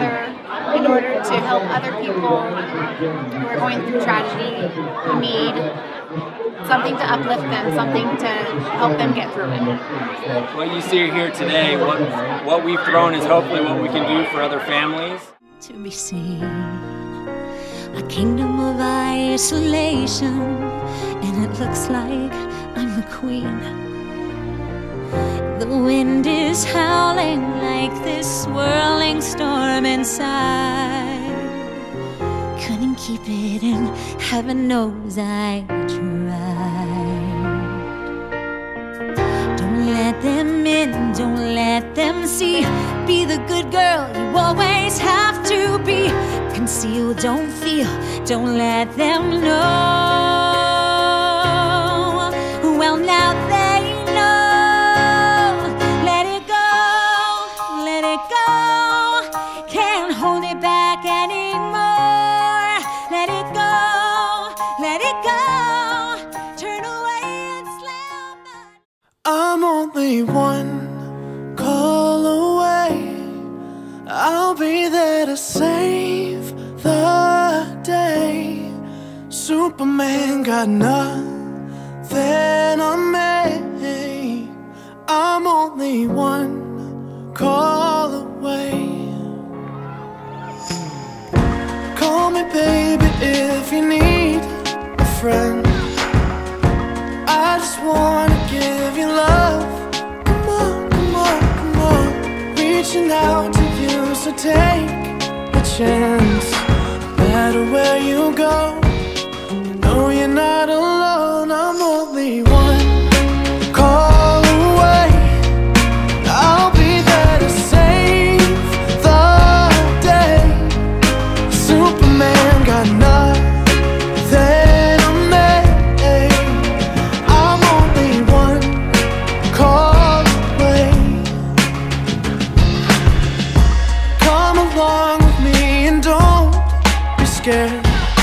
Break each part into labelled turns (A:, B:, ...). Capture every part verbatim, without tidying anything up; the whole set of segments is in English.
A: together in order to help other people who are going through tragedy, who need something to uplift them, something to help them get through it.
B: What you see here today, what, what we've thrown is hopefully what we can do for other families.
C: To be seen, a kingdom of isolation, and it looks like I'm the queen. The wind is howling like this swirling storm inside. Couldn't keep it in, heaven knows I tried. Don't let them in, don't let them see. Be the good girl you always have to be. Conceal, don't feel, don't let them know. Well, now they know. Let it go, let it go. Can't hold it back anymore. Let it go, let it go. Turn away and slam back.
D: I'm only one call away. I'll be there to save the day. Superman got nothing on me. I'm only one call away. Call me baby if you need a friend. I just wanna give you love. Come on, come on, come on. Reaching out to you, so take a chance. No matter where you go, you know you're not alone. I'm only one call away. I'll be there to save the day. Superman got nothing on me. I'm only one call away. Come along with me and don't be scared.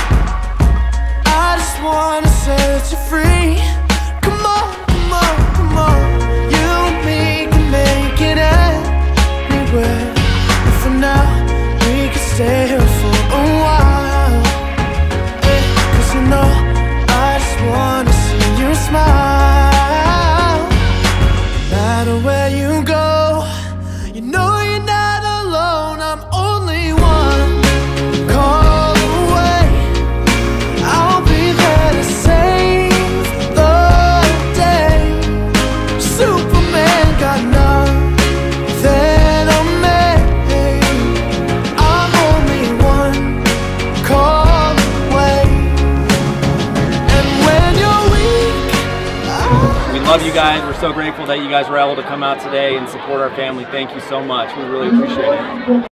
D: I just wanna set you free. Come on, come on, come on. You and me can make it anywhere. And for now, we can stay here for a while. Hey, 'cause you know, I just wanna see you smile. No matter where you go, you know you're not alone. I'm only one call away. I'll be there to save the day. Superman got nothing on me. I'm only one call away. And when you're weak,
B: We love you guys. We're so grateful that you guys were able to come out today and support our family. Thank you so much. We really appreciate it.